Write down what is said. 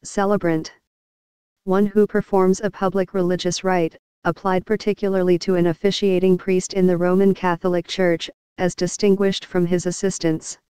Celebrant. One who performs a public religious rite, applied particularly to an officiating priest in the Roman Catholic Church, as distinguished from his assistants.